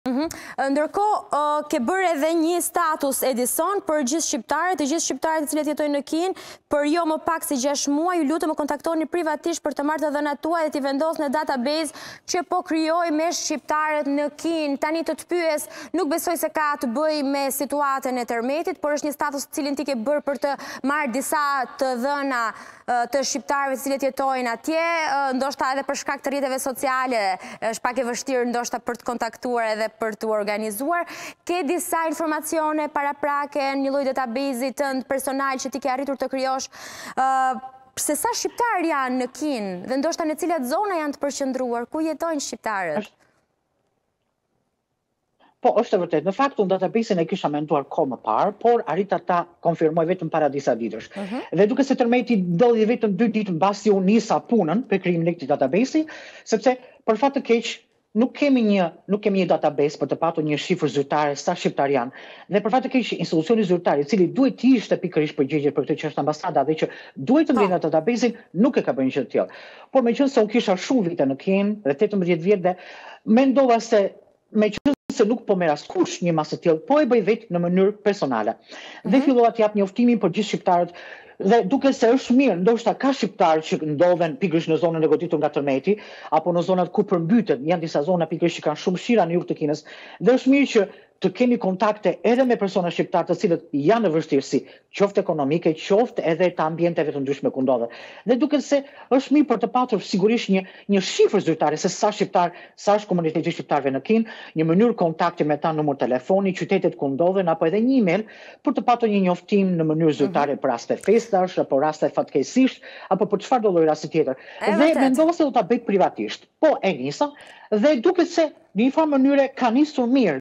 Ndërkohë, ke bërë edhe një status Edison për gjithë shqiptarët, të gjithë shqiptarët të cilët jetojnë në Kinë, për jo më pak se 6 muaj, ju lutem më kontaktoni privatisht për të marrë të dhënat tuaja dhe t'i vendosni në database që po krijoj me shqiptarët në Kinë. Tani të pyes, nuk besoj se ka të bëj me situatën e tërmetit, por është një status të cilin ti ke bërë për të marrë disa të dhëna të shqiptarëve të cilët jetojnë atje, ndoshta edhe për shkak të rrjeteve sociale, është pak e vështirë ndoshta për të kontaktuar edhe për të organizuar. Ke disa informacione paraprake, një lloj database tënd personal që ti ke arritur të krijosh, se sa shqiptarë janë në Kinë dhe ndoshta në cilat zona janë të përqendruar, ku jetojnë shqiptarët? Po, është e vërtet. Në fakt, unë database-in e kisha menduar kohë më parë, por arrita ta konfirmoj vetëm para disa ditësh. Dhe duke se tërmeti ndodhi vetëm 2 ditë mbasi unë nisa punën për krijimin e këtij database-i, sepse për fat të keq nuk kemi një database për të patur një shifër zyrtare sa shqiptar janë. Dhe për fat të keq institucioni zyrtar i cili duhet të ishte pikërisht përgjegjës për këtë që është ambasada dhe që duhet të mbledhë në database-in, nuk e ka bërë një gjë të tillë. Por meqense unë kisha shumë vite në Kinë, dhe 18 vjet dhe mendova se se nuk po merr askush një masë të tillë, po e bëj vetë në mënyrë personale. Dhe fillova të jap njoftimin për gjithë shqiptarët. Dhe duke se është mirë, ndoshta ka shqiptarë që ndodhen pikërisht në zonën e goditur nga tërmeti, apo në zonat ku përmbytet, janë disa zona pikërisht që kanë shumë fshira në jug të Kinës. Dhe është mirë që të kemi kontakte edhe me persona shqiptarë të cilët janë në vështirësi, qoftë ekonomike, qoftë edhe të ambienteve të ndryshme ku ndodhen. Dhe duke se është mirë për të patur sigurisht një shifër zyrtare se sa shqiptar, sa është komuniteti shqiptarëve në Kinë, një mënyrë kontakti me ta, numër telefoni, qytetet ku ndodhen, apo edhe një email për të patur një njoftim në mënyrë zyrtare për raste festash, apo raste fatkeqësisht, apo për çfarëdo lloj rasti tjetër. Dhe mendova se do ta bëj privatisht. Po e nisa dhe duket se në një farë mënyre ka nisur mirë.